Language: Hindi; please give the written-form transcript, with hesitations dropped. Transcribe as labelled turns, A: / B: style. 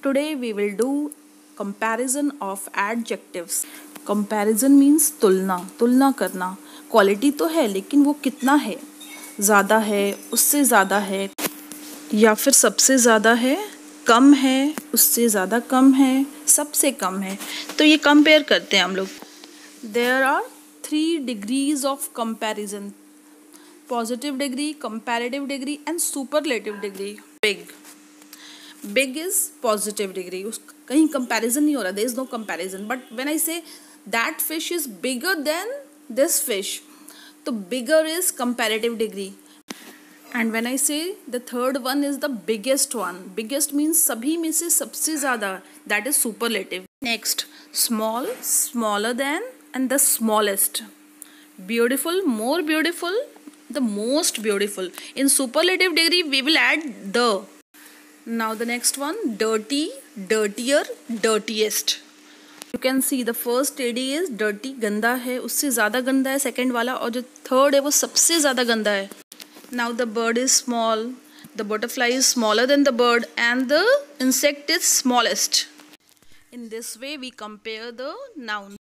A: Today we will do comparison of adjectives. Comparison means तुलना करना. क्वालिटी तो है लेकिन वो कितना है, ज़्यादा है, उससे ज़्यादा है, या फिर सबसे ज़्यादा है, कम है, उससे ज़्यादा कम है, सबसे कम है. तो ये कंपेयर करते हैं हम लोग. There are 3 degrees of comparison: positive degree, comparative degree and superlative degree. Big is positive degree. कहीं comparison नहीं हो रहा. There is no comparison. But when I say that fish is bigger than this fish, तो bigger is comparative degree. And when I say the third one is the biggest one, biggest means सभी में से सबसे ज़्यादा, that is superlative. Next, small, smaller than and the smallest. Beautiful, more beautiful, the most beautiful. In superlative degree we will add the. Now the next one, dirty, dirtier, dirtiest. You can see the first AD is dirty, गंदा है, उससे ज़्यादा गंदा है सेकेंड वाला, और जो थर्ड है वो सबसे ज़्यादा गंदा है. Now the bird is small, the butterfly is smaller than the bird and the insect is smallest. In this way we compare the noun.